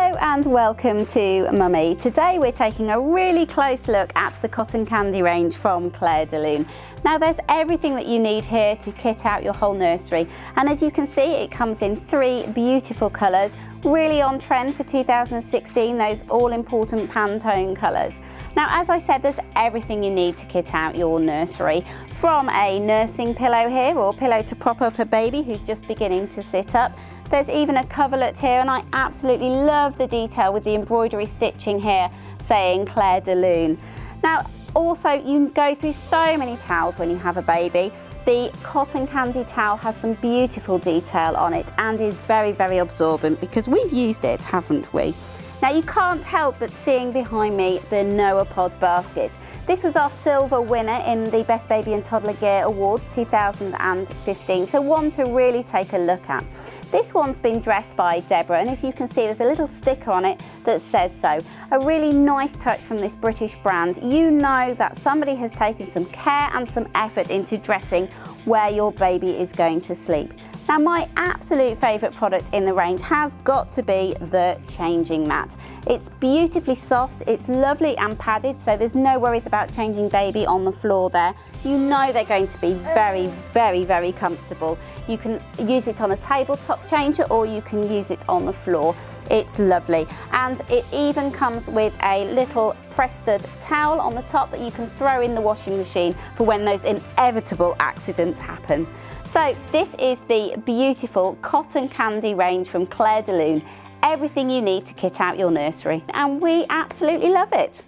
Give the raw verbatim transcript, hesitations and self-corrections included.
Hello and welcome to Mummy. Today we're taking a really close look at the cotton candy range from Clair de Lune. Now there's everything that you need here to kit out your whole nursery, and as you can see it comes in three beautiful colours, really on trend for two thousand sixteen, those all important Pantone colours. Now as I said, there's everything you need to kit out your nursery, from a nursing pillow here, or pillow to prop up a baby who's just beginning to sit up. There's even a coverlet here, and I absolutely love the detail with the embroidery stitching here saying Clair de Lune. Now also you can go through so many towels when you have a baby. The cotton candy towel has some beautiful detail on it and is very, very absorbent because we've used it, haven't we? Now you can't help but seeing behind me the Noah Pod basket. This was our silver winner in the Best Baby and Toddler Gear Awards two thousand fifteen, so one to really take a look at. This one's been dressed by Deborah, and as you can see there's a little sticker on it that says so. A really nice touch from this British brand. You know that somebody has taken some care and some effort into dressing where your baby is going to sleep. Now my absolute favourite product in the range has got to be the changing mat. It's beautifully soft, it's lovely and padded, so there's no worries about changing baby on the floor there. You know they're going to be very, very, very comfortable. You can use it on a tabletop changer or you can use it on the floor. It's lovely, and it even comes with a little press-stud towel on the top that you can throw in the washing machine for when those inevitable accidents happen. So this is the beautiful cotton candy range from Clair de Lune. Everything you need to kit out your nursery, and we absolutely love it.